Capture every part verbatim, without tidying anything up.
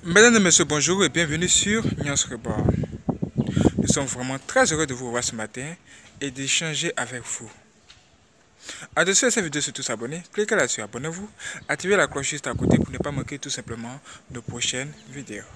Mesdames et messieurs, bonjour et bienvenue sur Nuance Rebord. Nous sommes vraiment très heureux de vous revoir ce matin et d'échanger avec vous. En dessous de cette vidéo, surtout s'abonner, cliquez là-dessus, abonnez-vous, activez la cloche juste à côté pour ne pas manquer tout simplement nos prochaines vidéos.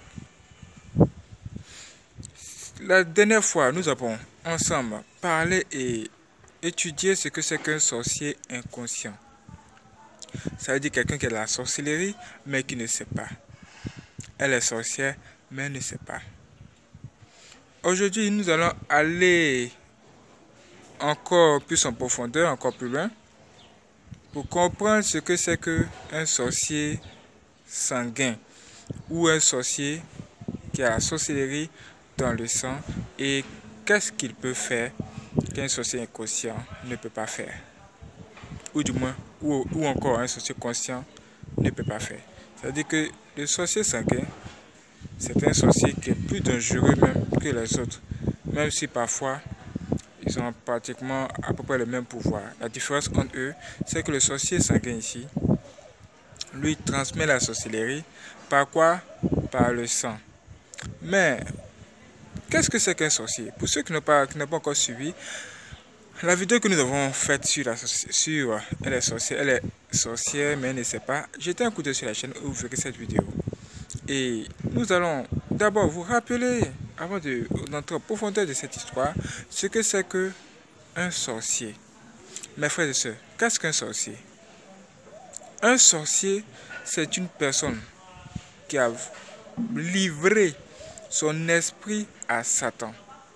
La dernière fois, nous avons ensemble parlé et étudié ce que c'est qu'un sorcier inconscient. Ça veut dire quelqu'un qui a de la sorcellerie mais qui ne sait pas. Elle est sorcière, mais elle ne sait pas. Aujourd'hui, nous allons aller encore plus en profondeur, encore plus loin, pour comprendre ce que c'est qu'un sorcier sanguin ou un sorcier qui a la sorcellerie dans le sang et qu'est-ce qu'il peut faire qu'un sorcier inconscient ne peut pas faire. Ou du moins, ou, ou encore un sorcier conscient ne peut pas faire. C'est-à-dire que le sorcier sanguin, c'est un sorcier qui est plus dangereux même que les autres. Même si parfois, ils ont pratiquement à peu près le même pouvoir. La différence entre eux, c'est que le sorcier sanguin ici, lui transmet la sorcellerie. Par quoi? Par le sang. Mais, qu'est-ce que c'est qu'un sorcier? Pour ceux qui n'ont pas, qui n'ont pas encore suivi, la vidéo que nous avons faite sur, la, sur elle est sorcière, elle est sorcière mais elle ne sait pas, jetez un coup d'œil sur la chaîne où vous verrez cette vidéo. Et nous allons d'abord vous rappeler, avant d'entrer en profondeur de cette histoire, ce que c'est qu'un sorcier. Mes frères et sœurs, qu'est-ce qu'un sorcier? Un sorcier, c'est une personne qui a livré son esprit à Satan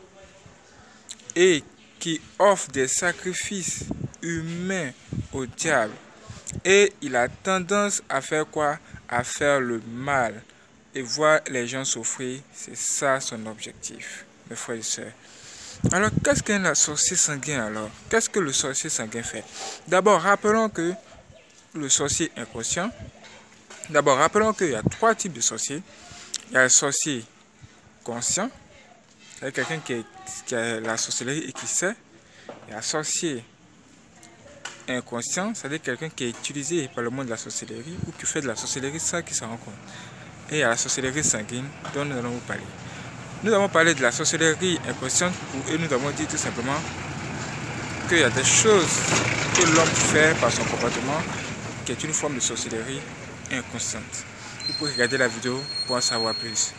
et qui offre des sacrifices humains au diable. Et il a tendance à faire quoi? À faire le mal et voir les gens souffrir. C'est ça son objectif, mes frères et sœurs. Alors, qu'est-ce qu'un sorcier sanguin alors? Qu'est-ce que le sorcier sanguin fait? D'abord, rappelons que le sorcier inconscient, d'abord, rappelons qu'il y a trois types de sorciers. Il y a le sorcier conscient, c'est quelqu'un qui, qui a la sorcellerie et qui sait. Il y a un sorcier inconscient, c'est-à-dire quelqu'un qui est utilisé par le monde de la sorcellerie ou qui fait de la sorcellerie sans qu'il s'en rende compte. Et il y a la sorcellerie sanguine dont nous allons vous parler. Nous avons parlé de la sorcellerie inconsciente et nous avons dit tout simplement qu'il y a des choses que l'homme fait par son comportement qui est une forme de sorcellerie inconsciente. Vous pouvez regarder la vidéo pour en savoir plus.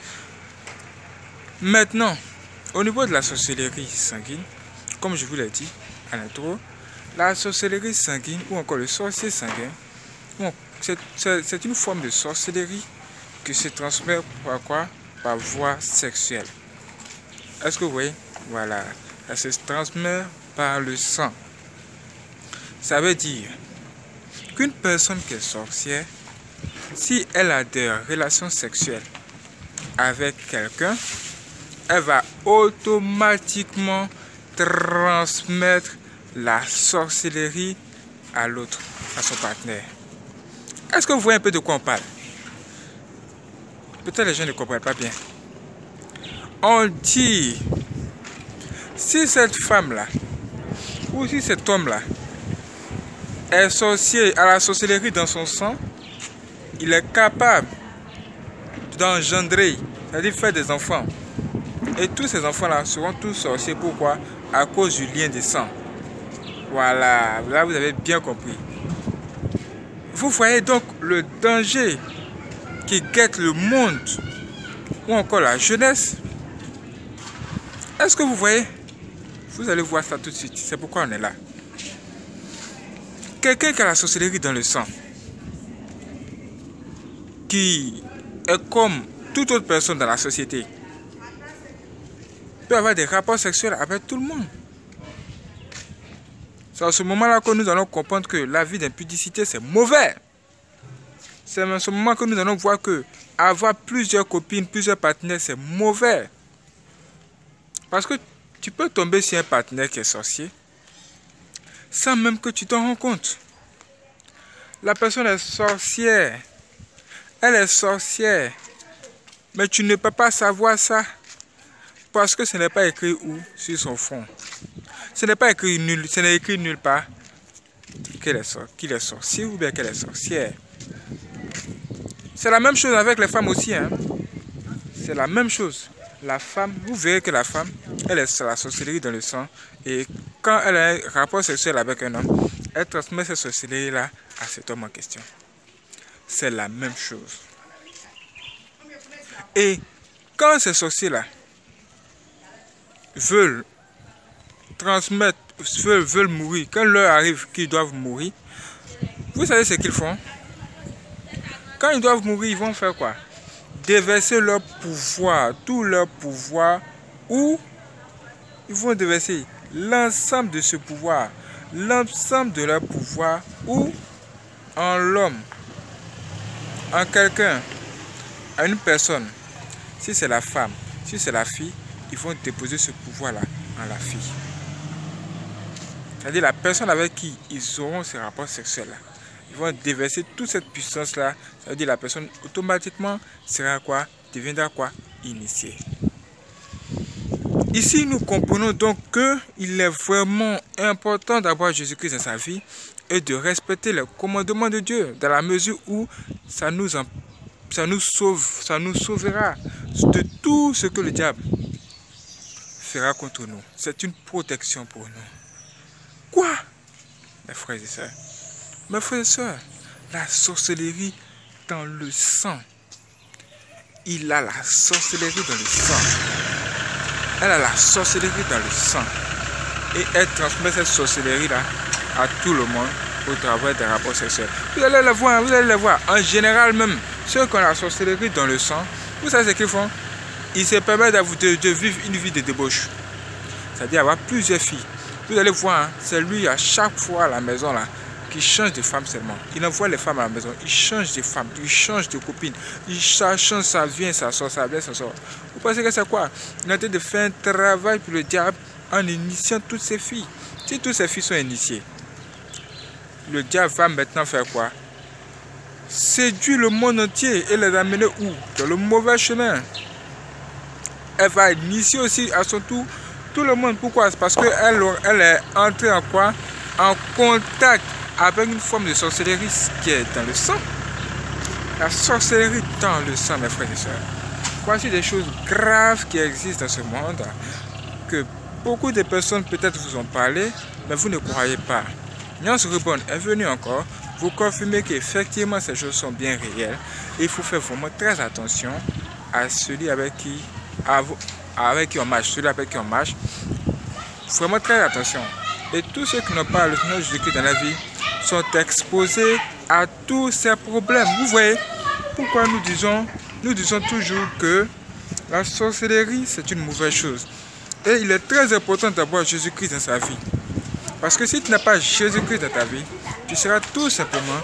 Maintenant, au niveau de la sorcellerie sanguine, comme je vous l'ai dit à l'intro, la sorcellerie sanguine ou encore le sorcier sanguin, bon, c'est une forme de sorcellerie qui se transmet par quoi? Par voie sexuelle. Est-ce que vous voyez? Voilà, ça se transmet par le sang. Ça veut dire qu'une personne qui est sorcière, si elle a des relations sexuelles avec quelqu'un, elle va automatiquement transmettre la sorcellerie à l'autre, à son partenaire. Est-ce que vous voyez un peu de quoi on parle? Peut-être les gens ne comprennent pas bien. On dit, si cette femme-là, ou si cet homme-là, est sorcier, à la sorcellerie dans son sang, il est capable d'engendrer, c'est-à-dire faire des enfants. Et tous ces enfants-là seront tous sorciers. Pourquoi? À cause du lien de sang. Voilà, là vous avez bien compris. Vous voyez donc le danger qui guette le monde ou encore la jeunesse. Est-ce que vous voyez? Vous allez voir ça tout de suite. C'est pourquoi on est là. Quelqu'un qui a la sorcellerie dans le sang, qui est comme toute autre personne dans la société, peut avoir des rapports sexuels avec tout le monde. C'est à ce moment-là que nous allons comprendre que la vie d'impudicité, c'est mauvais. C'est à ce moment que nous allons voir que avoir plusieurs copines, plusieurs partenaires, c'est mauvais. Parce que tu peux tomber sur un partenaire qui est sorcier sans même que tu t'en rends compte. La personne est sorcière. Elle est sorcière. Mais tu ne peux pas savoir ça. Parce que ce n'est pas écrit où? Sur son front. Ce n'est pas écrit nul, ce n'est écrit nulle part qu'il est, sor qu'il est sorcier ou bien qu'elle est sorcière. C'est la même chose avec les femmes aussi. Hein. c'est la même chose. La femme, vous verrez que la femme, elle est la sorcellerie dans le sang. Et quand elle a un rapport sexuel avec un homme, elle transmet cette sorcellerie-là à cet homme en question. C'est la même chose. Et quand ces sorciers-là veulent transmettre, veulent, veulent mourir, quand l'heure arrive qu'ils doivent mourir, vous savez ce qu'ils font? Quand ils doivent mourir, ils vont faire quoi? Déverser leur pouvoir, tout leur pouvoir, ou ils vont déverser l'ensemble de ce pouvoir, l'ensemble de leur pouvoir, ou en l'homme, en quelqu'un, en une personne. Si c'est la femme, si c'est la fille, ils vont déposer ce pouvoir-là en la fille. C'est-à-dire la personne avec qui ils auront ces rapports sexuels-là. Ils vont déverser toute cette puissance-là. Ça veut dire la personne automatiquement sera quoi? Deviendra quoi? Initiée. Ici, nous comprenons donc qu'il est vraiment important d'avoir Jésus-Christ dans sa vie et de respecter les commandements de Dieu dans la mesure où ça nous, ça nous sauve, ça nous sauvera de tout ce que le diable fera contre nous. C'est une protection pour nous. Quoi? Mes frères et sœurs, mes frères et sœurs, la sorcellerie dans le sang. Il a la sorcellerie dans le sang. Elle a la sorcellerie dans le sang. Et elle transmet cette sorcellerie-là à tout le monde au travers des rapports sexuels. Vous allez le voir, vous allez le voir. En général même, ceux qui ont la sorcellerie dans le sang, vous savez ce qu'ils font? Ils se permettent de, de vivre une vie de débauche. C'est-à-dire avoir plusieurs filles. Vous allez voir, hein, c'est lui à chaque fois à la maison là qui change de femme seulement. Il envoie les femmes à la maison, il change de femme, il change de copine, il change, ça vient, ça sort, ça vient, ça sort. Vous pensez que c'est quoi? Il est en train de faire un travail pour le diable en initiant toutes ces filles. Si toutes ces filles sont initiées, le diable va maintenant faire quoi? Séduire le monde entier et les amener où? Dans le mauvais chemin. Elle va initier aussi à son tour tout le monde. Pourquoi? Parce qu'elle elle est entrée en quoi? En contact avec une forme de sorcellerie qui est dans le sang. La sorcellerie dans le sang, mes frères et sœurs. Voici des choses graves qui existent dans ce monde, que beaucoup de personnes peut-être vous ont parlé, mais vous ne croyez pas. Nyans Reborn est venu encore vous confirmer qu'effectivement ces choses sont bien réelles. Et il faut faire vraiment très attention à celui avec qui, à vous, avec qui on marche, celui avec qui on marche. Vraiment très attention. Et tous ceux qui n'ont pas le Seigneur Jésus-Christ dans la vie sont exposés à tous ces problèmes. Vous voyez pourquoi nous disons, nous disons toujours que la sorcellerie c'est une mauvaise chose. Et il est très important d'avoir Jésus-Christ dans sa vie. Parce que si tu n'as pas Jésus-Christ dans ta vie, tu seras tout simplement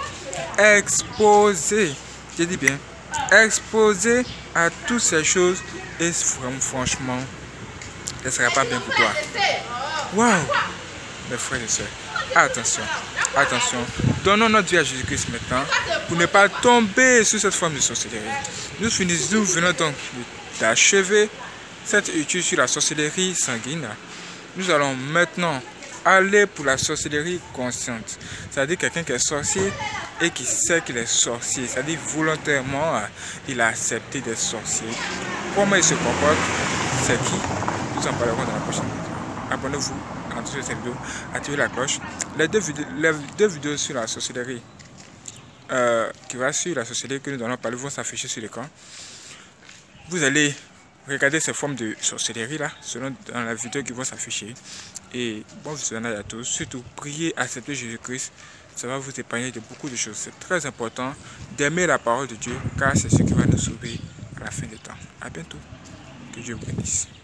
exposé. Je dis bien, exposé à toutes ces choses. Et franchement, ce ne sera pas bien pour toi. Waouh! Mes frères et sœurs, attention, attention. Donnons notre vie à Jésus-Christ maintenant pour ne pas tomber sur cette forme de sorcellerie. Nous finissons, nous venons donc d'achever cette étude sur la sorcellerie sanguine. Nous allons maintenant aller pour la sorcellerie consciente. C'est-à-dire quelqu'un qui est sorcier et qui sait qu'il est sorcier. C'est-à-dire volontairement, il a accepté d'être sorcier. Comment il se comporte, c'est qui? Nous en parlerons dans la prochaine vidéo. Abonnez-vous, continuez cette vidéo, activez la cloche. Les deux, vidéos, les deux vidéos sur la sorcellerie, euh, qui va sur la sorcellerie que nous allons parler, vont s'afficher sur l'écran. Vous allez regarder ces formes de sorcellerie là, selon dans la vidéo qui vont s'afficher. Et bon visionnage à tous. Surtout, priez, acceptez Jésus-Christ. Ça va vous épargner de beaucoup de choses. C'est très important d'aimer la parole de Dieu, car c'est ce qui va nous sauver à la fin des temps. À bientôt. Que Dieu vous bénisse.